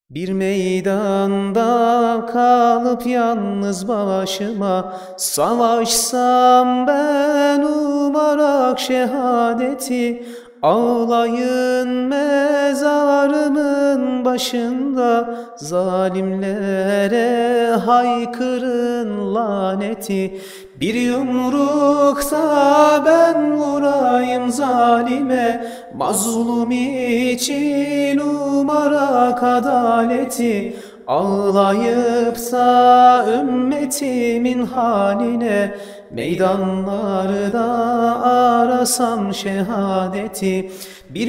Bir meydanda kalıp yalnız başıma savaşsam ben umarak şehadeti. Ağlayın mezarımın başında, zalimlere haykırın laneti. Bir yumrukta ben vurayım zalime, mazlum için umarak adaleti. Ağlayıp da ümmetimin haline, meydanlarda arasam şehadeti. Bir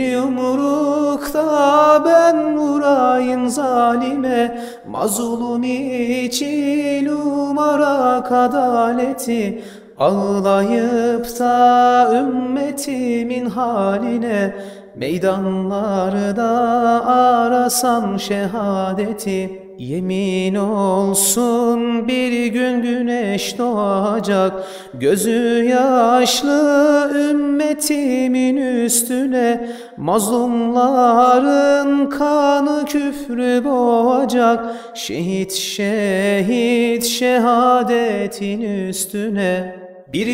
yumrukta ben vurayım zalime, mazlum için umarak adaleti. Ağlayıp da ümmetimin haline, meydanlarda arasam şehadeti. Yemin olsun bir gün güneş doğacak, gözü yaşlı ümmetimin üstüne. Mazlumların kanı küfrü boğacak, şehit şehit şehadetin üstüne. Bir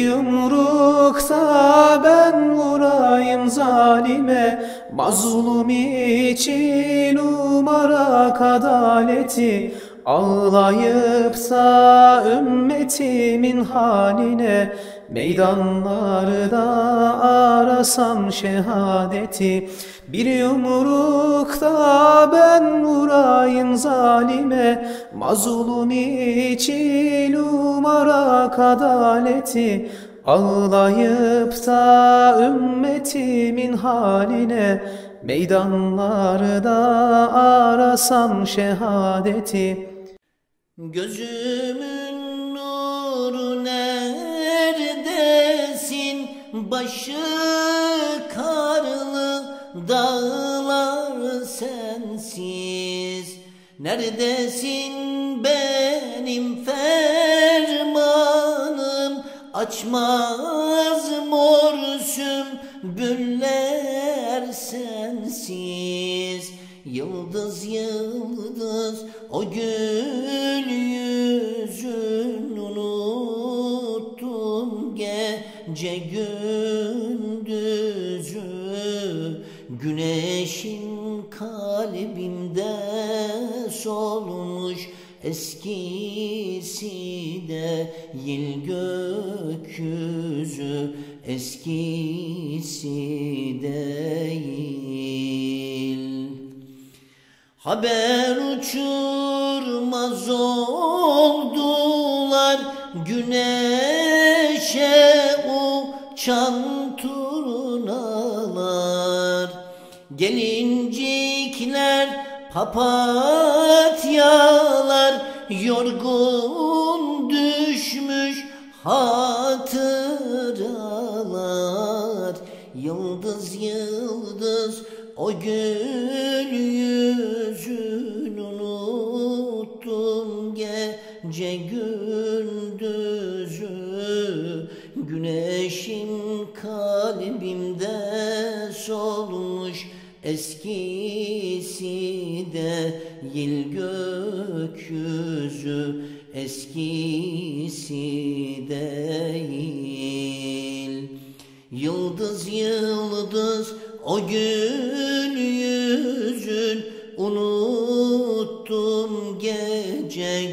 yumrukta ben vurayım zalime, mazlum için umarak adaleti. Ağlayıp da ümmetimin haline, meydanlarda arasam şehadeti. Bir yumrukta ben vurayım zalime, mazlum için umarak adaleti. Ağlayıp da ümmetimin haline, meydanlarda arasam şehadeti. Gözümün nuru neredesin? Başı karlı dağlar sensiz. Neredesin benim fermanım? Açmaz mor sümbüller sensiz. Yıldız yıldız o gül yüzün, unuttum gece gündüzü. Güneşin kalbimde solmuş, eskisi değil gökyüzü, eskisi değil. Haber uçurmaz oldular, güneşe uçan turnalar. Gelincikler, papatyalar, yorgun düşmüş hatıralar. Yıldız yıldız o gül yüzün, unuttum gece gündüzü. Güneşim kalbimde solmuş, eskisi değil gökyüzü, eskisi değil. Yıldız yıldız o gül yüzün, unuttum gece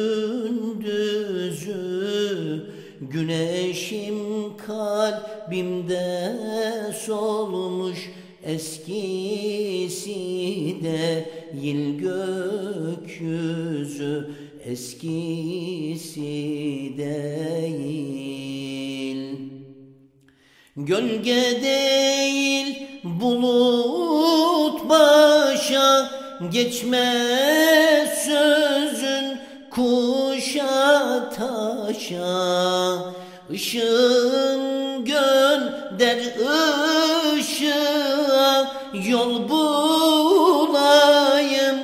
gündüzü. Güneşim kalbimde solmuş, eskisi değil gökyüzü, eskisi değil. Gölge değil bulut başa geçmez sözün, kuşa taşa. Işığın gönder ışığa, yol bulayım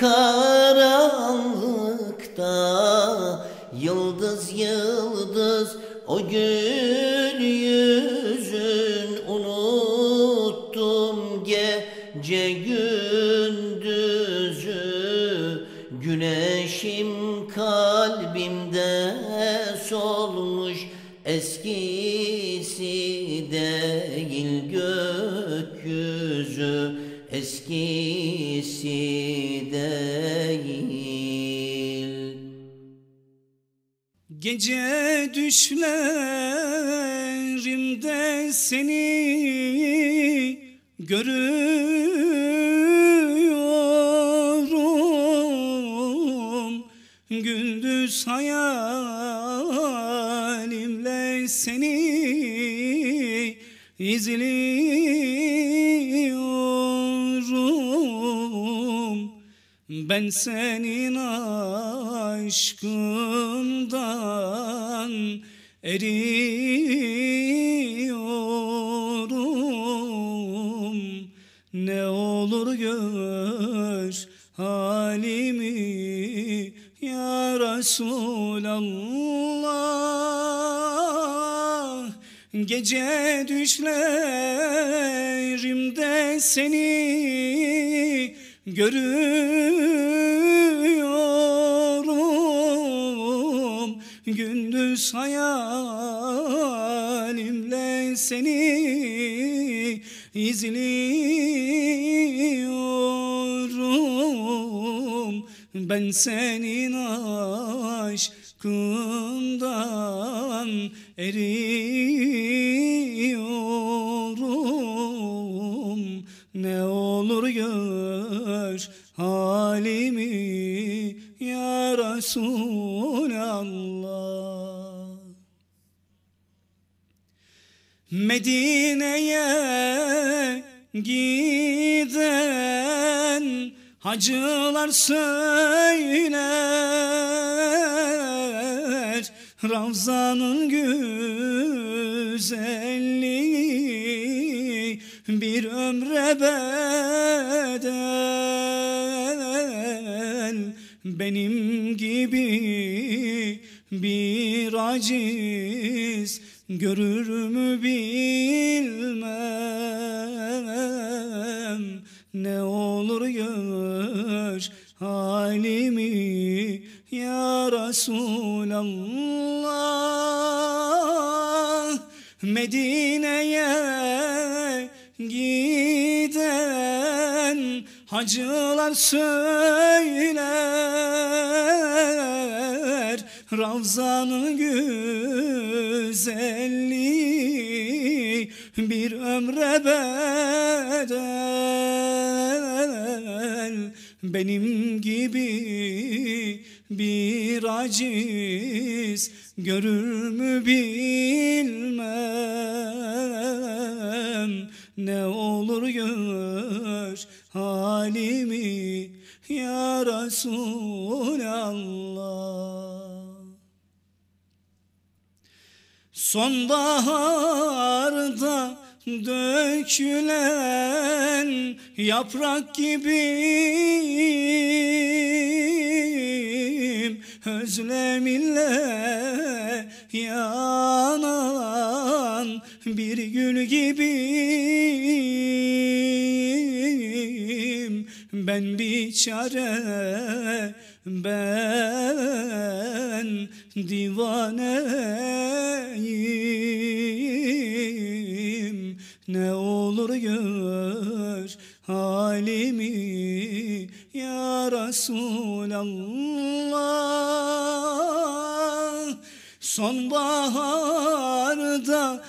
karanlıkta. Yıldız yıldız o gül yüzün, unuttum gece gündüzü. Güneşim kalbimde solmuş, eskisi değil gökyüzü, eskisi değil. Gece düşlerimde seni görüyorum, gündüz hayalimle seni izliyorum. Ben senin aşkından eriyorum. Ne olur gör halimi ya Resulallah. Gece düşlerimde seni görüyorum, gündüz hayalimle seni izliyorum. Ben senin aşkından eriyorum. Ne olur gör halimi ya Resulallah. Medine'ye giden hacılar söyler, Ravzanın güzelliği bir ömre bedel. Benim gibi bir aciz görür mü bilmem. Ne olur gör halimi ya Resulallah. Medine'ye giden hacılar söyler, Ravzanın güzelliği bir ömre bedel. Benim gibi bir aciz görür mü bilmem. Ne olur gör halimi ya Resulallah. Sonbaharda dökülen yaprak gibiyim, özleminle yanan bir gül gibiyim. Ben biçare, ben divaneyim. Ne olur gör halimi ya Resulallah. Sonbaharda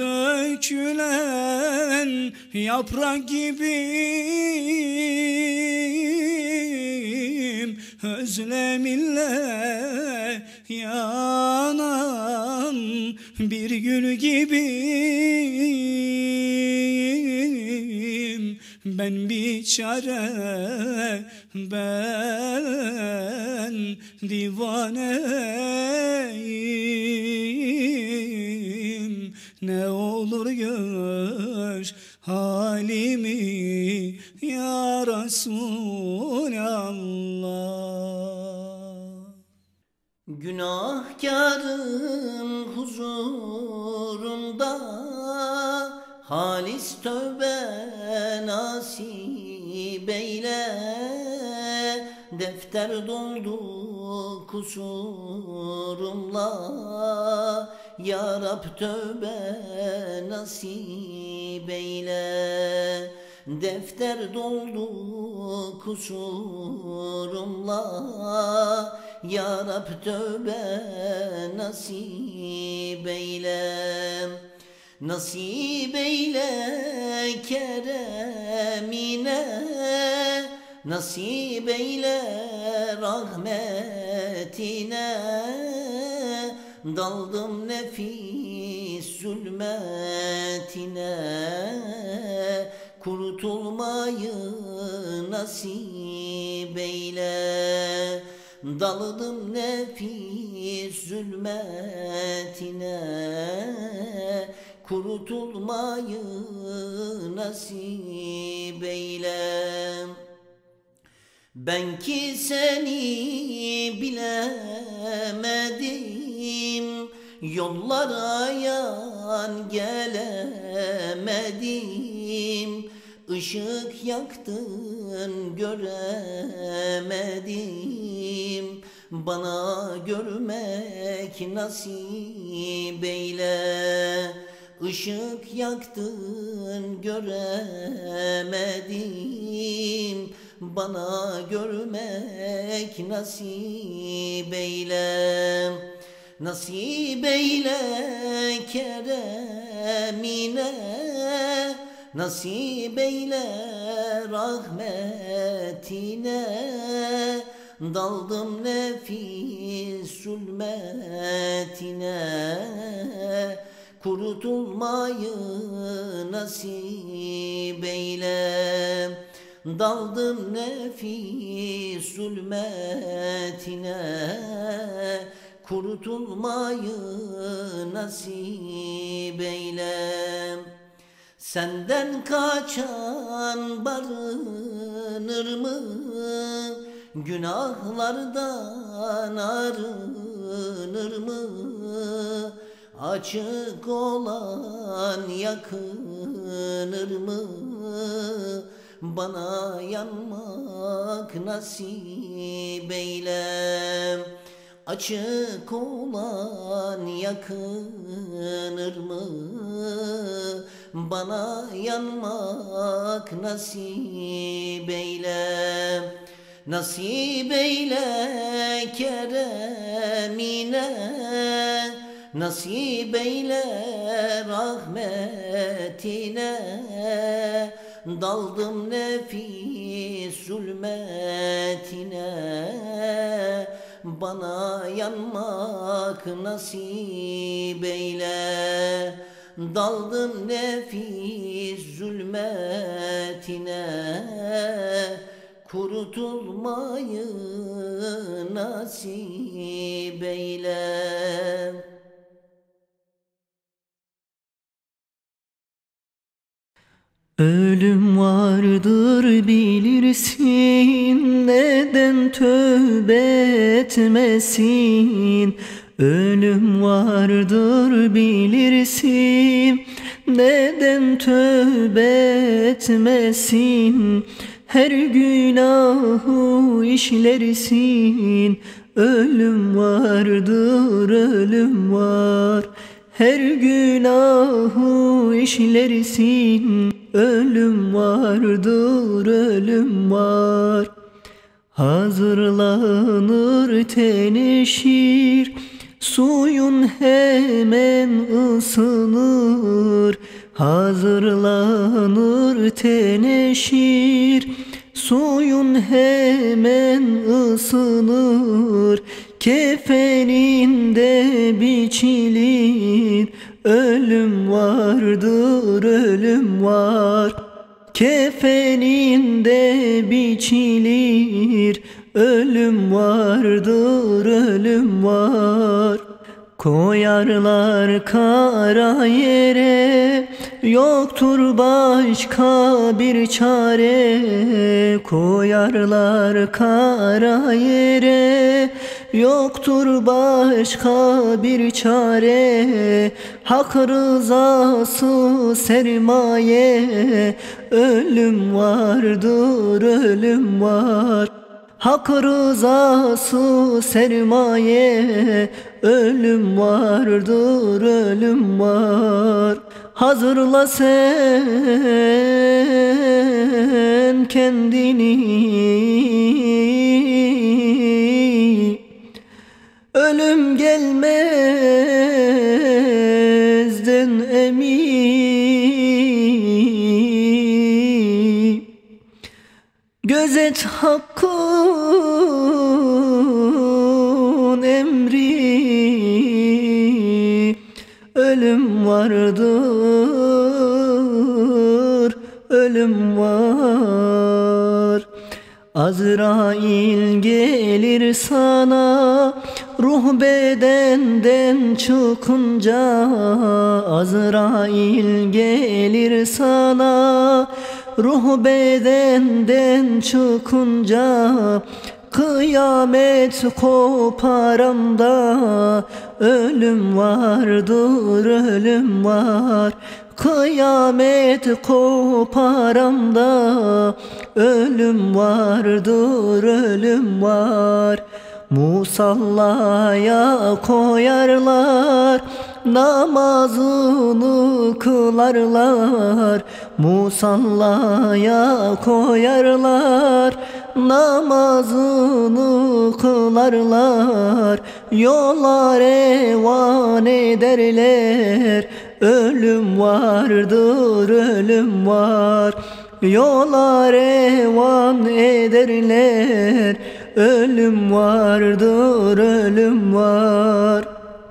dökülen yaprak gibiyim, özleminle yanan bir gül gibiyim. Ben biçare, ben divaneyim. Ne olur gör halimi ya Resulallah. Günahkarın huzurunda halis tövbe nasip eyle. defter doldu kusurumla. Ya Rab tövbe nasip eyle. Defter doldu kusurumla. Ya Rab tövbe nasip eyle. Nasip eyle keremine, nasip eyle rahmetine. Daldım nefis zulmetine, kurtulmayı nasip eyle. Daldım nefis zulmetine, kurtulmayı nasip eyle. Ben ki seni bilemedim, yollara yan gelemedim. Işık yaktın göremedim, bana görmek nasip eyle. Işık yaktın göremedim, bana görmek nasip eyle. Nasip eyle keremine, nasip eyle rahmetine. Daldım nefis zulmetine, kurtulmayı nasip eyle. Daldım nefis zulmetine, kurtulmayı nasip eyle. Senden kaçan barınır mı? Günahlardan arınır mı? Açık olan yakınır mı? Bana yanmak nasip eyle. Açık olan yakınır mı? Bana yanmak nasip eyle. Nasip eyle keremine, nasip eyle rahmetine. Daldım nefis zulmetine, bana yanmak nasip eyle. Daldım nefis zulmetine, kurtulmayı nasip eyle. Ölüm vardır bilirsin, neden tövbe etmesin? Ölüm vardır bilirsin, neden tövbe etmesin? Her günahı işlersin, ölüm vardır, ölüm var. Her günahı işlersin, ölüm vardır, ölüm var. Hazırlanır teneşir, suyun hemen ısınır. Hazırlanır teneşir, suyun hemen ısınır. Kefeninde biçilir, ölüm vardır, ölüm var. Kefeninde biçilir, ölüm vardır, ölüm var. Koyarlar kara yere, yoktur başka bir çare. Koyarlar kara yere, yoktur başka bir çare. Hak rızası sermaye, ölüm vardır, ölüm var. Hak rızası sermaye, ölüm vardır, ölüm var. Hazırla sen kendini, ölüm gelmezden emin. Gözet hakkın emri, ölüm vardır, ölüm var. Azrail gelir sana ruh bedenden çıkınca, Azrail gelir sana ruh bedenden çıkınca. Kıyamet koparanda ölüm vardır, ölüm var. Kıyamet koparanda ölüm vardır, ölüm var. Musallaya koyarlar, namazını kılarlar. Musallaya koyarlar, namazını kılarlar. Yola revan ederler, ölüm vardır, ölüm var. Yola revan ederler, ölüm vardır, ölüm var.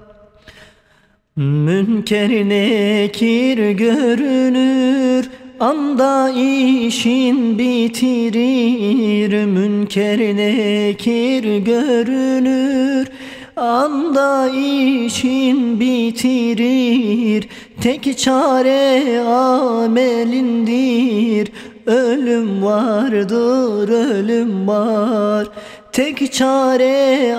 Münker nekir görünür, anda işin bitirir. Münker nekir görünür, anda işin bitirir. Tek çare amelindir, ölüm vardır, ölüm var. Tek çare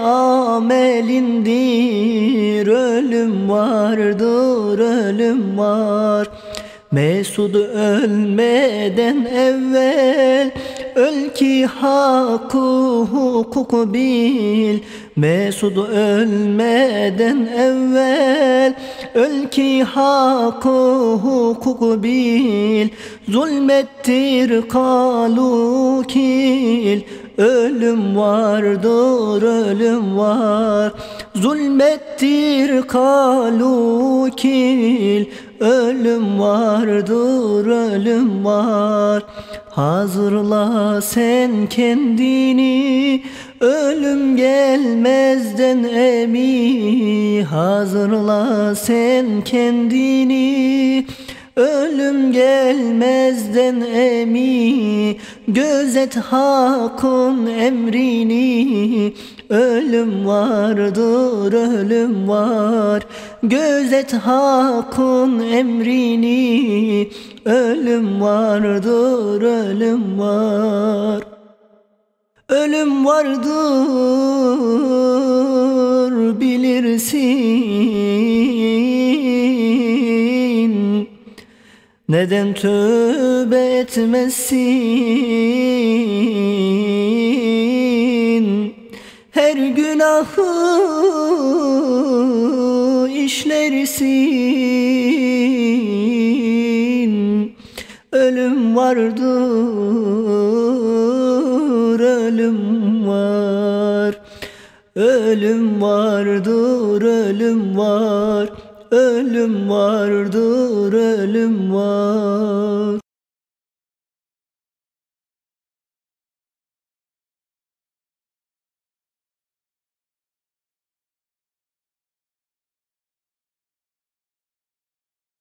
amelindir, ölüm vardır, ölüm var. Mesud ölmeden evvel öl ki hakkı hukuk bil. Mesud ölmeden evvel öl ki hakkı hukuk bil. Zulmettir kalukil, ölüm vardır, ölüm var. Zulmettir kalukil, ölüm vardır, ölüm var. Hazırla sen kendini, ölüm gelmezden emin. Hazırla sen kendini, ölüm gelmezden emin. Gözet hakkın emrini, ölüm vardır, ölüm var. Gözet hakkın emrini, ölüm vardır, ölüm var. Ölüm vardır bilirsin, neden tövbe etmezsin? Her günahı işlersin. Ölüm vardır, ölüm var. Ölüm vardır, ölüm var. Ölüm vardır, ölüm var.